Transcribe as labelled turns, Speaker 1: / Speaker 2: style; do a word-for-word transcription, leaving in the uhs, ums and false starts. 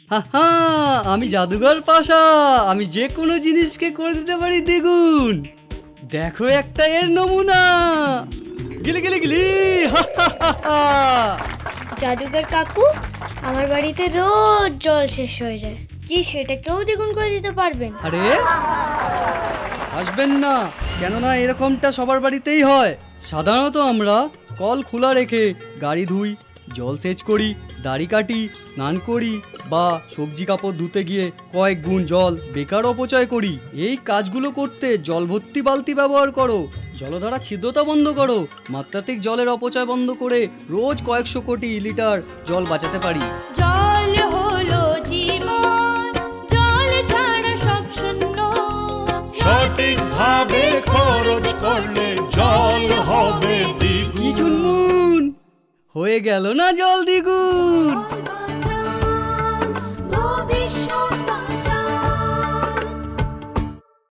Speaker 1: হা, আমি জাদুঘর পাশা, আমি যে কোনো জিনিসকে করে দিতে পারি দ্বিগুণ। দেখো একটা এর নমুনা। গিলি গিলি গিলি।
Speaker 2: জাদুঘর কাকু, আমার বাড়িতে রোজ জল শেষ হয়ে যায়, কি সেটাকেও দ্বিগুণ করে দিতে পারবেন?
Speaker 1: আরে আসবেন না, কেননা এরকমটা সবার বাড়িতেই হয়। সাধারণত আমরা কল খোলা রেখে গাড়ি ধুই, জল সেচ করি, দাড়ি কাটি, স্নান করি বা সবজি কাপড় ধুতে গিয়ে কয়েক গুণ জল বেকার অপচয় করি। এই কাজগুলো করতে জল ভর্তি বালতি ব্যবহার করো, জলধারা ছিদ্রতা বন্ধ করো, মাত্রাতিক জলের অপচয় বন্ধ করে রোজ কয়েকশো কোটি লিটার জল বাঁচাতে পারি।
Speaker 3: জল হলো জীবন, জল ছাড়া সব শূন্য।
Speaker 4: সঠিকভাবে খরচ করলে জল হবে দ্বিগুণ।
Speaker 1: কি চুনমুন হয়ে গেল না জল দ্বিগুণ।